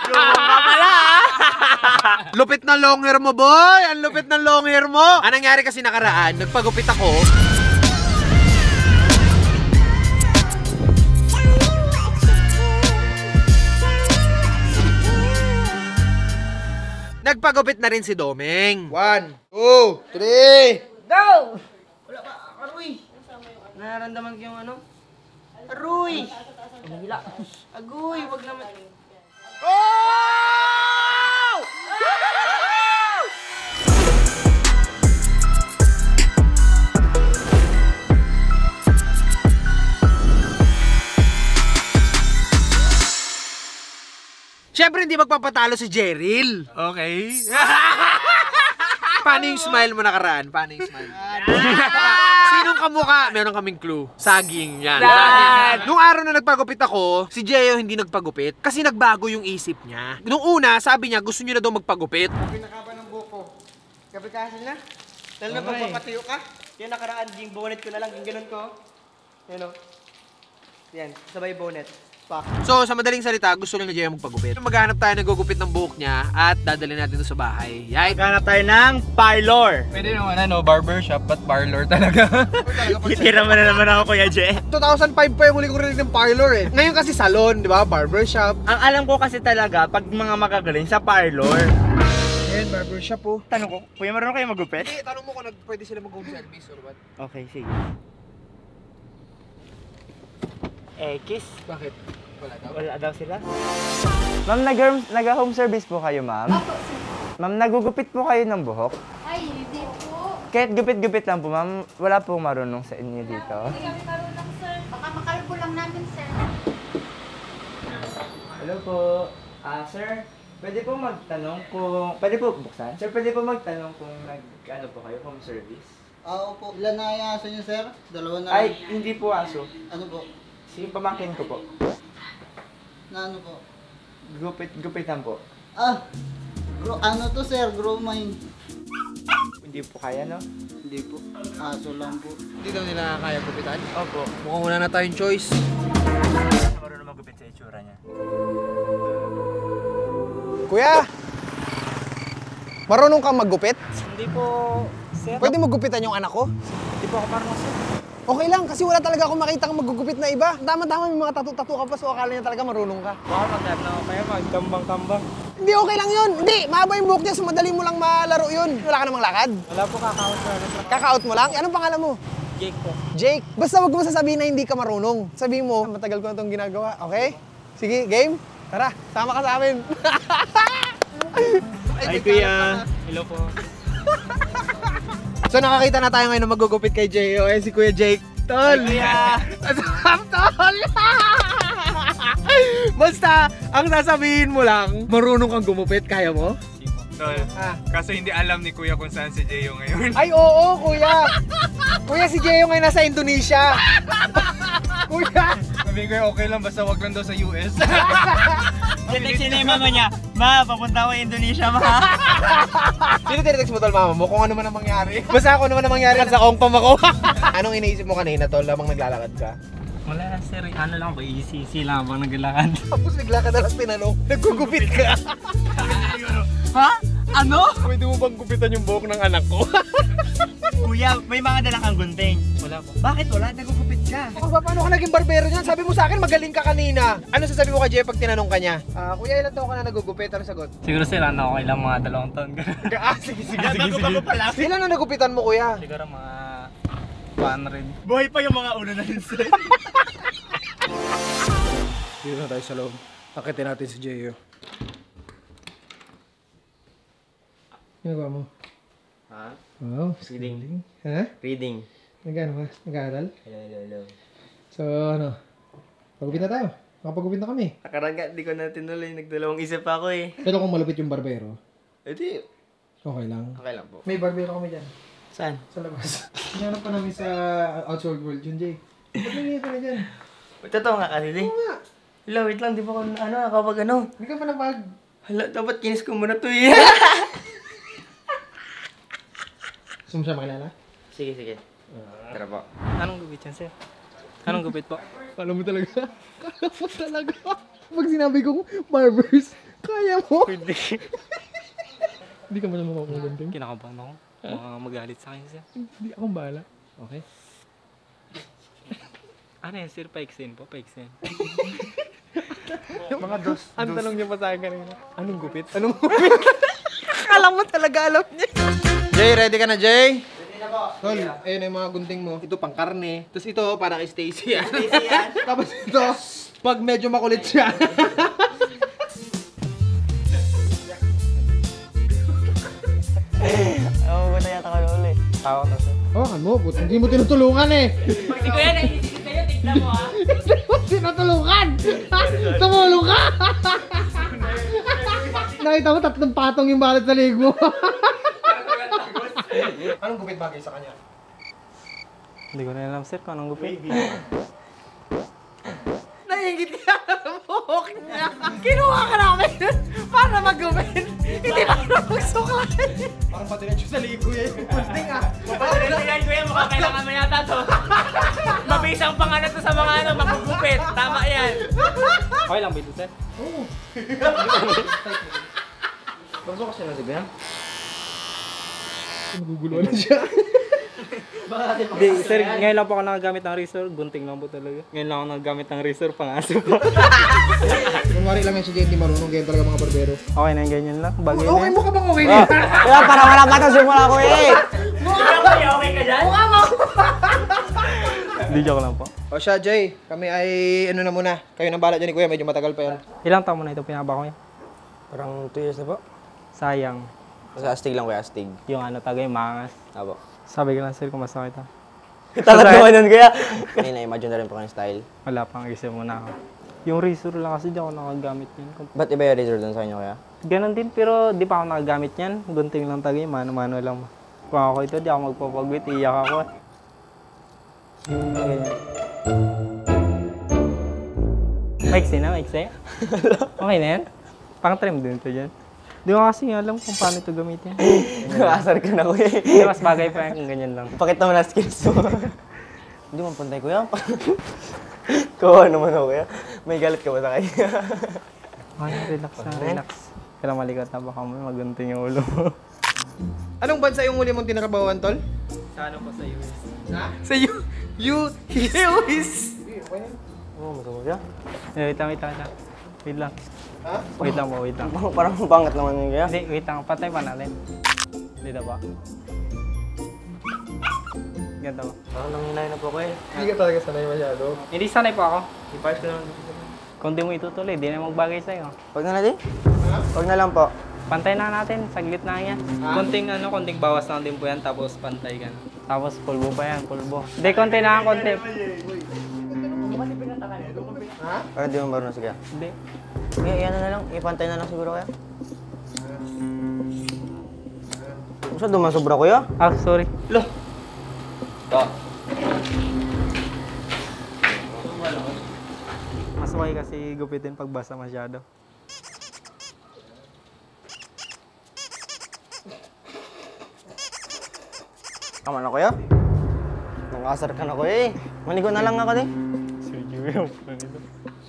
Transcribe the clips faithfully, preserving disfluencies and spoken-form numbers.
Lupit na long hair mo, boy! Ang lupit ng long hair mo! Anong nangyari kasi nakaraan, nagpagupit ako. Nagpagupit na rin si Domeng. One, two, three. Go! Wala pa, Aruy. Nararamdaman ko yung ano? Aruy! Nahila. Agoy, wag naman. Oh! Siyempre hindi magpapatalo si Jeril. Okay. Paano yung smile mo nakaraan? Paano yung smile? Sinong kamukha? Meron kaming clue. Saging yan. Nung araw na nagpagupit ako, si Jeyo hindi nagpagupit kasi nagbago yung isip niya. Nung una, sabi niya gusto niyo na daw magpagupit. Pinakaba ng buko. Gabi kasi na. Dahil na pagpapatayo ka. Yung nakaraan, yung bonnet ko na lang, yung ganun ko. Yan o. Yan, sabay bonnet. Pak. So, sa madaling salita, gusto lang ni Jeyo magpagupit. Maghanap tayo ng gugupit ng buhok niya at dadalhin natin ito sa bahay. Yay! Maghanap tayo ng parlor. Pwede naman ano, barbershop, but parlor talaga. Titira mo na naman ako, Kuya Jay. two thousand five pa yung muli ko rinig ng parlor eh. Ngayon kasi salon, di ba? Barbershop. Ang alam ko kasi talaga, pag mga magagaling sa parlor. Ayan, barbershop po. Tanong ko, Kuya, marunong kayo magupit? Hindi, tanong mo kung nag pwede sila mag-home service or what. Okay, sige. Eh, kiss. Bakit? Wala daw. Wala daw sila. Ma'am, nag-home service po kayo, ma'am? Opo, sir. Ma'am, nagugupit po kayo ng buhok? Ay, hindi po. Kahit gupit-gupit lang po, ma'am. Wala po marunong sa inyo dito. Hindi kami marunong, sir. Baka makalbo lang namin, sir. Hello po. Ah, sir, pwede po magtanong kung... Pwede po buksan? Sir, pwede po magtanong kung nag-ano po kayo, home service? Ah, opo. Ilan na yung aso niyo, sir? Dalawa na. Ay, hindi po aso. Ano po? Sige, pamangkin ko po. Na ano po? Gupit, gupitan po. Ah! Gro ano to, sir? Grooming. Hindi po kaya, no? Hindi po. Aso lang po. Hindi daw nila kaya gupitan? Opo. Mukhang wala na tayong choice. Marunong magupit sa itsura niya. Kuya! Marunong kang maggupit? Hindi po, sir. Pwede magupitan yung anak ko? Hindi po ako marunong, sir. Okay lang, kasi wala talaga akong makita kang magugupit na iba. Tama-tama may mga tattoo-tattoo ka pa, so akala niya talaga marunong ka. Baka mag-ano kaya magkambang-kambang. Hindi, okay lang yun. Hindi, mahaba yung buhok niya, so madali mo lang malaro yun. Wala ka namang lakad. Wala po, kaka-out sir. Kaka-out mo lang? Anong pangalan mo? Jake po. Jake. Basta wag mo sasabihin na hindi ka marunong. Sabihin mo, matagal ko na itong ginagawa. Okay? Sige, game? Tara, sama ka sa amin. Ay, kuya. Hello po. So nakakita na tayo ngayon na magugupit kay Jeyo. Eh si Kuya Jake. Tol! Kuya! Asam, tol! Basta, ang sasabihin mo lang, marunong kang gumupit, kaya mo? Tol, kaso hindi alam ni Kuya kung saan si Jeyo ngayon. Ay, oo, kuya. Kuya, si Jeyo ngayon nasa Indonesia. Kuya! Sabi ko okay lang, basta wag lang daw sa U S. Tinext na yung mama niya, ma, papunta ako Indonesia, ma. Sino tinetext mo tol mama mo? Kung ano man ang mangyari. Basta ako ano man ang mangyari sa ongpam ako. Anong iniisip mo kanina tol, lamang naglalakad ka? Wala, sir. Ano lang po, easy lang bang naglalakad. Tapos bigla ka na lang tinanong, naggugupit ka. Ha? Ano? Pwede mo bang gupitan yung buhok ng anak ko? Kuya, may mga dala kang gunting. Wala po. Bakit wala? Nagugupit ka. Ako ba, paano ka naging barbero niyan? Sabi mo sa akin, magaling ka kanina. Ano sasabi mo kay Jeff pag tinanong ka niya? Ah, kuya, ilan taon ka na nagugupit? Ano sagot? Siguro sila na okay lang mga dalawang taon. Ah, sige, sige, sige, sige. Ilan na nagupitan mo, kuya? Siguro mga one hundred. Buhay pa yung mga ulo na yun, sir. Dito na tayo sa loob. Akitin natin si Jeyo. Ginagawa mo? Ha? Wow, Reading. ha? Reading. Nag-ano ka? Nag-aaral? Hello, hello, hello. So, ano? Pagupit na tayo. Makapagupit na kami. Nakaraga, di ko na tinuloy. Nagdalawang isip ako eh. Pero kung malupit yung barbero, E di, okay lang. okay lang po. May barbero kami dyan. Saan? Sa labas. Hinanap pa namin sa outside world yun, Jay. Ba't nangyayari ka na dyan? Totoo nga kanili. Oo nga. Hello, wait lang. Di ba ko ano, kapag ano? Hindi ka pa napag... Hala, dapat kinis ko muna to eh. Gusto mo siya makilala? Sige, sige. Tara po. Anong gupit yan, sir? Anong gupit po? Kala mo talaga. Kala mo talaga. Pag sinabi kong barbers, Kaya mo? Hindi. Hindi ka man naman magunting. Kinakabahan ako. Baka magalit sa akin siya. Hindi akong bahala. Okay. Ano yan, sir? Paiksin po, paiksin. Mga dos. Ang tanong niya pa sa akin kanina. Anong gupit? Anong gupit? Akala mo talaga alam niya. Jay, ready ka na, Jay? Ready na po. Tol, ayun yung mga gunting mo. Ito pang karne. Tapos ito, para kay Stacy yan. Easy yan. Tapos ito, pag medyo makulit siya. Oo, buta yata kayo ulit. Tawa ka sir. Hawakan mo, puto. Hindi mo tinutulungan eh. Pag si Kuya naisisip sa'yo, tignan mo ha. Hindi mo tinutulungan. Tumulong ka. Nakita mo, tatlong patong yung balat sa leg mo. Anong gupit bagay sa kanya? Hindi ko na alam, sir, kung anong gupit. Nahingit ka sa buhok niya. Kinuha ka namin para mag-gupit. Hindi pa na magsuklay. Parang patiretso sa ligo yan. Kunting ah. Pagkakalihan ko yan, mukhang kailangan mo yata to. Mabisang pangalan to sa mga ano, magugupit. Tama yan. Okay lang ba ito, sir? Oo. Bago kasi na siya. Naguguluhan na siya. Hindi, sir, ngayon lang po ako nakagamit ng razor. Gunting lang po talaga. Ngayon lang ako nakagamit ng razor, pang-aso po. Kunwari lang yan si Jay, hindi marunong. Ganyan talaga mga barbero. Okay na yung ganyan lang. Bagay na Okay yan. mo ka bang okay na? Kaya para wala pa ito simula ko eh. Okay ka dyan? Hindi, joke lang po. O siya, Jay. Kami ay ano na muna. Kayo nang bahala dyan ni Kuya. Medyo matagal pa yan. Ilang taon mo na ito pinaba ko yan? Parang two years na po. Sayang. Kasi astig lang kuya, astig. Yung ano tagay, mangas. Apo. Sabi ko lang, sir, kung masakit ha. Talaga naman yun kuya. Kanina, imagine na rin po kanyang style. Wala pang isip muna ako. Yung razor lang kasi di ako nakagamit yun. Ba't iba yung razor dun sa inyo kuya? Ganon din, pero di pa ako nakagamit yan. Gunting lang tagay, mano-mano lang. Kung ako ito, di ako magpapagwit, iyak ako. Ganyan. Maiksi na, maiksi. Okay na yan? Pang-trim din ito dyan. Di ko kasi alam kung paano ito gamitin. Asar ka na kuya. Hindi, mas bagay pa yan kung ganyan lang. Pakita mo na skills mo. Hindi mo pantay kuya. Kawa naman ako kuya. May galit ka ba sa kanya? Ay, relax na, relax. Kailang malikot na baka mo magunting yung ulo mo. Anong bansa yung huli mong tinrabawan, Tol? Sa ano po sa U S? Ha? Sa U... U... U S... Oo, masama kuya. Eh, wait lang, wait lang, wait lang. Wait lang. Ha? Wait lang po, wait lang. Parang bangat naman yun kuya. Hindi, wait lang. Patay pa natin. Dito ba? Ganito ba? Parang nanginay na po kuya. Hindi ka talaga sanay masyado. Hindi sanay po ako. I-parse ko naman. Kung di mo itutuloy, di na magbagay sa'yo. Huwag na natin? Huwag na lang po. Pantay na natin, saglit na yan. Konting ano, konting bawas lang din po yan, tapos pantay ka na. Tapos pulbo pa yan, pulbo. Hindi, konti na, konti. Ha? Parang di mo marunong sige. Hindi. Kaya yan na lang, ipantay na lang siguro kaya. Gusto duman sobra kuya? Ah, sorry. Lo! To. Mas okay kasi gupitin pag basa masyado. Tama na kuya? Nangasar ka na kuya eh. Manigo na lang ako din. Si Gio yung pa nito.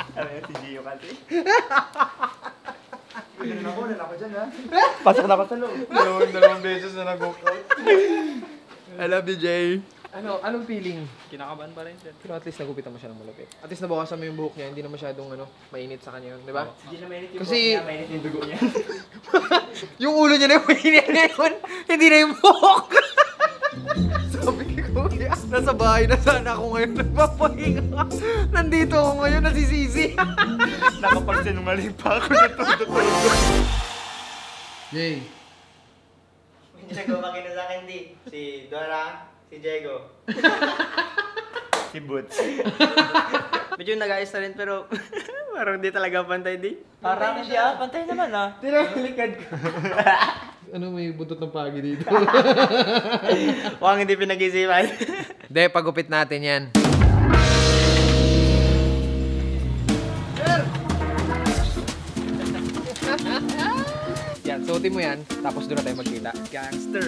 Pasok na ako sa loob. Dalawang, dalawang beses na nag-walkout. I love you, Jay. Ano, anong feeling? Kinakabahan pa rin siya. Pero at least nagupitan mo siya ng malapit. At least nabawasan mo yung buhok niya, hindi na masyadong ano, mainit sa kanya yun, di ba? Hindi na mainit yung Kasi buhok niya, mainit yung dugo niya. yung ulo niya na yung mainit ngayon, hindi na yung buhok. Sabi ko, kuya, nasa bahay na sana ako ngayon nagpapahinga. Nandito ako ngayon, nasisisi. Nakapagsinungaling pa ako na todo-todo. Jay. Hindi na kumakino sa akin di. Si Dora, si Diego. Si Boots. Medyo nag-ayos na rin pero parang di talaga pantay di. Parang siya, pantay naman ah. Tinalikad ko. Ano, may buntot ng pagi dito. Huwag hindi pinag-isipan. Hindi, pagupit natin yan. Yan, suotin mo yan, tapos doon na tayo magkita. Gangster.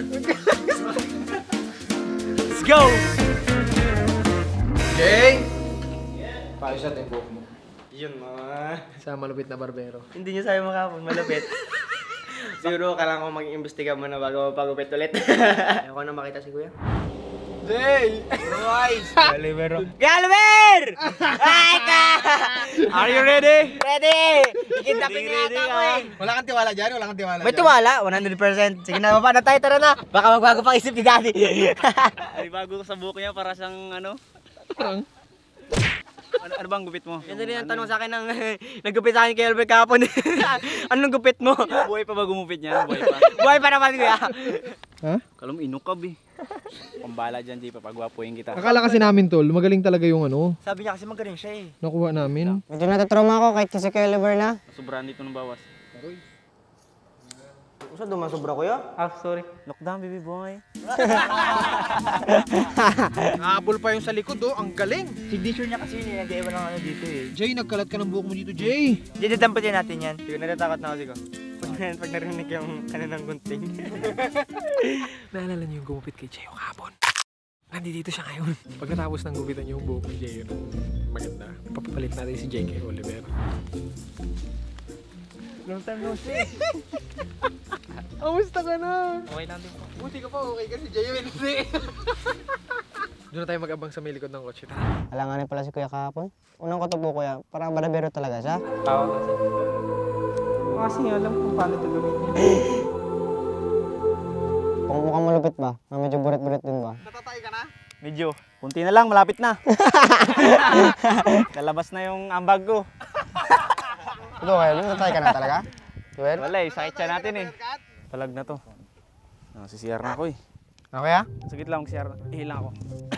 Let's go! Jay! Paayos natin yung buhok mo. yun, mga... Sa malupit na barbero. Hindi niyo sabi mo kahapon, malupit. Siguro kailangan ko mag-imbestiga muna bago pagupit ulit. Ayoko na makita si Kuya. Jay! Nice! Galibero. Galiber! Ay ka! Are you ready? Ready! Ikintapin niya ata ko eh. Wala kang tiwala dyan, wala kang tiwala May tiwala, one hundred percent. Sige na, baba na tayo, tara na. Baka magbago pang isip ni Daddy. Ay, bago ko sa buhok niya para siyang ano? Ano, ano bang gupit mo? Yan din ang tanong sa akin ng naggupit sa akin kay Albert kahapon. Anong gupit mo? Buhay pa ba gumupit niya? Buhay pa. Buhay pa naman, Kuya. Ha? Kalam inukab eh. Pambala dyan, di pa pagwapuin kita. Akala kasi namin tol, magaling talaga yung ano, Sabi niya kasi magaling siya eh. nakuha namin. Medyo natatrauma ako kahit kasi kay Albert na. Sobrahan dito ng bawas. Saan dumasobra, Kuya? Ah, sorry. Lockdown, baby boy. Nakabol pa yung sa likod, oh. Ang galing. Signature niya kasi yun eh. Nag-iwan ng ano dito eh. Jay, nagkalat ka ng buhok mo dito, Jay. Didadamputin natin yan. Siguro natatakot na ako siguro. Pag, pag narinig yung ano ng gunting. Naalala niyo yung gumupit kay Jay yung kahapon? Nandito siya ngayon. Pagkatapos ng gupitan niyo yung buhok ni Jay, yun ang maganda. Papapalit natin si Jay kay Oliver. Long time no see. Kamusta ka na? Okay lang din po. Buti ka pa, okay kasi Jay yun. Hindi. Doon na tayo mag-abang sa may likod ng kotse. Tara. Alanganin pala si Kuya kahapon. Unang ko to po, Kuya. Parang barabero talaga siya. Tawag kasi. Kasi alam kung paano ito gamitin. Kung mukhang malupit ba? Na medyo buret-buret din ba? Natatay ka na? Medyo. Kunti na lang, malapit na. Lalabas na yung ambag ko. Ito, Kuya. Natatay ka na talaga? Joel? Wala eh, sakit siya natin eh. Talag na to. Ah, si C R na ako eh. Okay ah? Sagit lang, C R. Ihilang ako.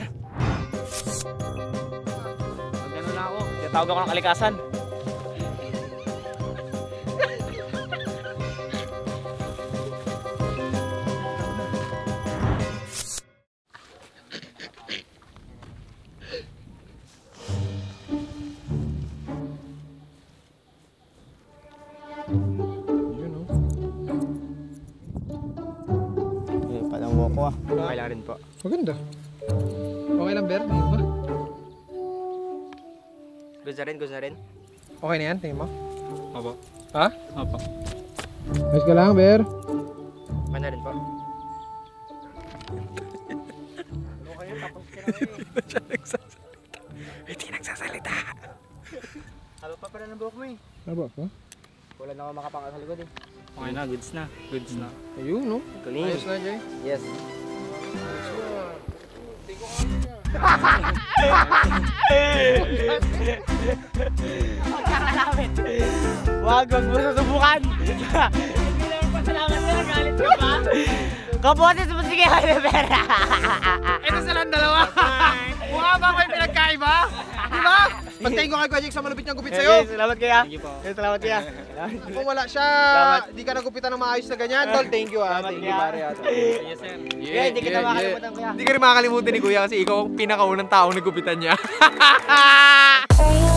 Pag ano na ako, tawag ako ng kalikasan. Buhok ko ah. Okay lang rin po. Maganda. Okay lang, Ber? Tingin mo? Good na rin, good na rin. Okay na yan, tingin mo? Opo. Ha? Opo. Ayos ka lang, Ber. Okay na rin po. Hindi nagsasalita. Haba pa pala ng buhok mo eh. Haba pa? Wala na ako makapangal sa likod eh. Okay na, goods na. Goods na. Ayun, no? Kunin. Ayos na, Jay. Yes. Magkakalapit. Wag, wag mo susubukan. Hindi naman pasalamat na, galit ka pa. Kapotes mo sige, Oliver. Ito silang dalawa. Mukha ba may pinagkaiba? Diba? Pagtingin ko kay Kuya Jake sa malupit niyang gupit sa'yo. Salamat kaya. Thank you po. Salamat kaya. Kung wala siya, di ka nagupitan ng maayos na ganyan, tol. Thank you ah. Thank you, pare. Yes, sir. Yeah, hindi kita makakalimutan kuya. Hindi ka rin makakalimutan ni Kuya kasi ikaw ang pinakaunang taong nagupitan niya. Thank